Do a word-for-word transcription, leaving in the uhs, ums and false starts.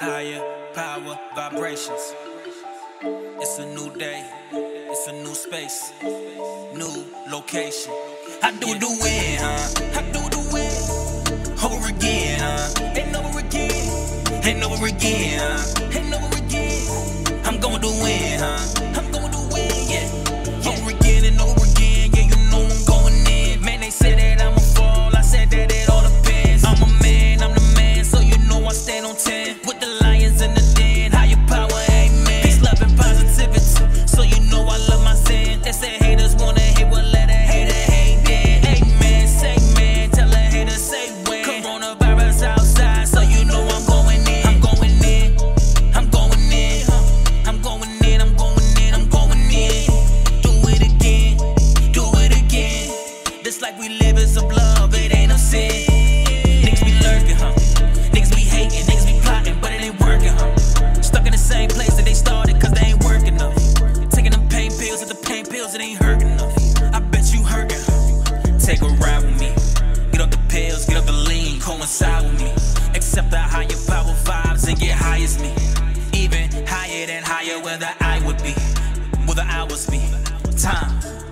higher power vibrations. It's a new day, it's a new space, new location. I do the win, huh? I do the win. Over again, huh? And over again, and over again, huh? And over again. I'm going to win, huh? I'm going to win, yeah. yeah. Over again and over again, yeah, you know I'm going in. Man, they say that I'ma fall, I said that it all depends. I'm a man, I'm the man, so you know I stand on ten. With the lions in the den, higher power, amen. Peace, love, and positivity, so you know I love my sin. They say haters wanna hate, well let a hater hate then. Amen, say man, tell a hater say when. Coronavirus outside, so you know I'm going in. I'm going in, I'm going in, I'm going in, I'm going in, I'm going in. Do it again, do it again. This life we live is of love, it ain't a sin. Niggas be lurking, huh? Niggas be hating, niggas be plotting, but it ain't working, huh? Stuck in the same place that they started, cause they ain't working enough. Taking them pain pills, at the pain pills, it ain't hurting enough. I bet you hurting, huh? Take a ride with me. Get up the pills, get up the lean, coincide with me. Accept the higher power vibes and get high as me. Even higher than higher where the I would be, where the hours be. Time.